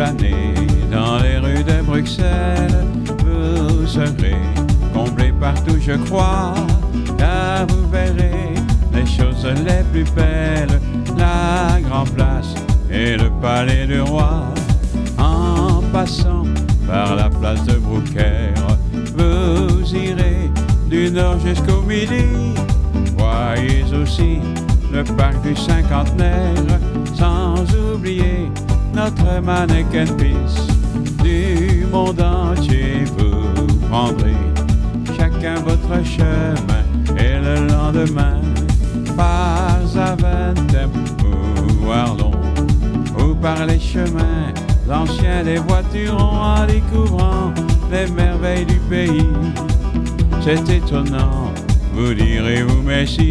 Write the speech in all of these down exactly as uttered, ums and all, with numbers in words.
flânez dans les rues de Bruxelles, vous serez comblé partout, je crois, car vous verrez les choses les plus belles, la Grand Place et le Palais du Roi. En passant par la place de Brouckère, vous irez du nord jusqu'au midi. Voyez aussi le parc du cinquantenaire, sans oublier notre Manneken Pis. Du monde entier vous prendrez chacun votre chemin, et le lendemain par Zaventem ou Arlon, ou par les chemins anciens des voiturons, en découvrant les merveilles du pays. C'est étonnant, vous direz-vous, mais si,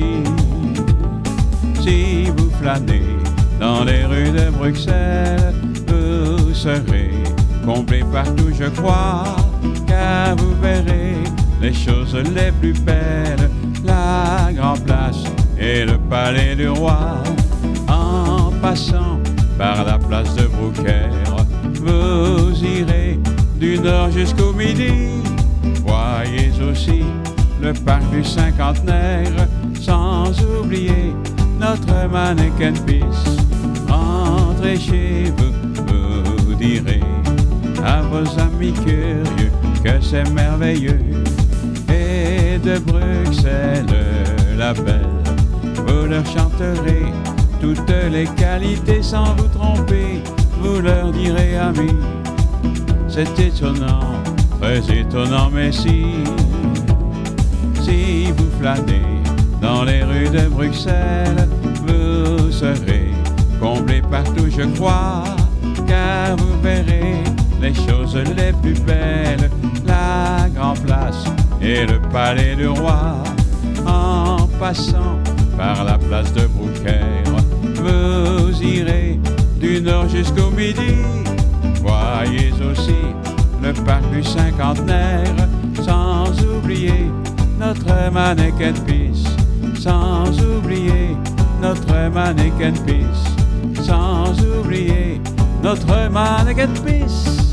si vous flânez dans les rues de Bruxelles, vous serez comblé partout, je crois, car vous verrez les choses les plus belles, la Grand Place et le Palais du Roi. En passant par la place de Brouckère, vous irez du nord jusqu'au midi. Voyez aussi le parc du cinquantenaire, sans oublier notre Manneken Pis. Rentrez chez vous, vous direz à vos amis curieux que c'est merveilleux. Et de Bruxelles la belle, vous leur chanterez toutes les qualités sans vous tromper. Vous leur direz, amis, c'est étonnant, très étonnant, mais si, si vous flânez dans les rues de Bruxelles, vous serez comblé partout, je crois, car vous verrez les choses les plus belles, la Grand Place et le Palais du Roi. En passant par la place de Brouckère, vous irez du nord jusqu'au midi. Voyez aussi le parc du cinquantenaire, sans oublier notre Manneken Pis, sans oublier notre Manneken Pis, sans oublier notre Manneken Pis.